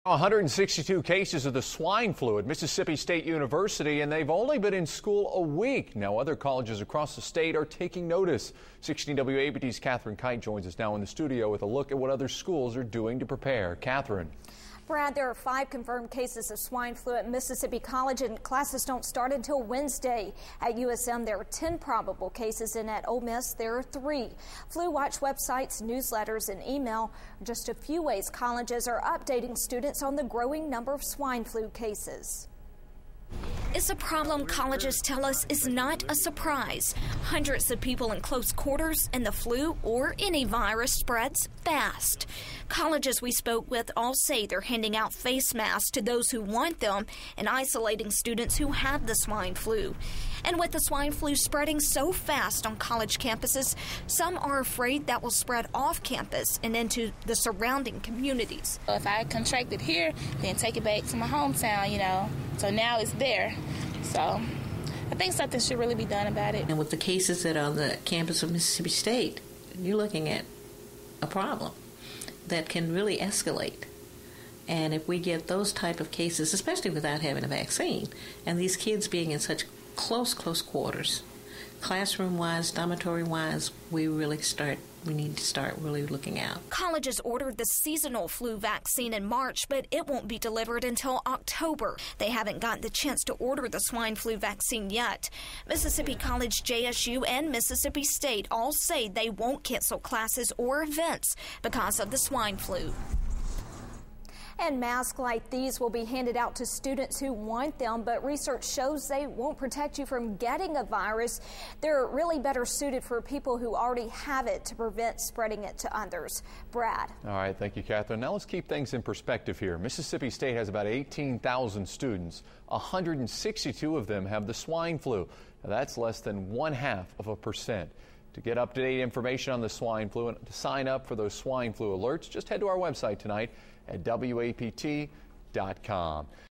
162 cases of the swine flu at Mississippi State University, and they've only been in school a week. Now, other colleges across the state are taking notice. 16 WABT's Catherine Kite joins us now in the studio with a look at what other schools are doing to prepare. Catherine. Brad, there are 5 confirmed cases of swine flu at Mississippi College, and classes don't start until Wednesday. At USM, there are 10 probable cases, and at Ole Miss, there are 3. Flu Watch websites, newsletters, and email are just a few ways colleges are updating students on the growing number of swine flu cases. It's a problem colleges tell us is not a surprise. Hundreds of people in close quarters, and the flu or any virus spreads fast. Colleges we spoke with all say they're handing out face masks to those who want them and isolating students who have the swine flu. And with the swine flu spreading so fast on college campuses, some are afraid that will spread off campus and into the surrounding communities. If I contract it here, then take it back to my hometown, So now it's there. So I think something should really be done about it. And with the cases that are on the campus of Mississippi State, you're looking at a problem that can really escalate. And if we get those type of cases, especially without having a vaccine, and these kids being in such close quarters, classroom-wise, dormitory-wise, we need to start really looking out. Colleges ordered the seasonal flu vaccine in March, but it won't be delivered until October. They haven't gotten the chance to order the swine flu vaccine yet. Mississippi College, JSU, and Mississippi State all say they won't cancel classes or events because of the swine flu. And masks like these will be handed out to students who want them, but research shows they won't protect you from getting a virus. They're really better suited for people who already have it to prevent spreading it to others. Brad. All right, thank you, Catherine. Now let's keep things in perspective here. Mississippi State has about 18,000 students. 162 of them have the swine flu. Now, that's less than 0.5%. To get up-to-date information on the swine flu and to sign up for those swine flu alerts, just head to our website tonight at WAPT.com.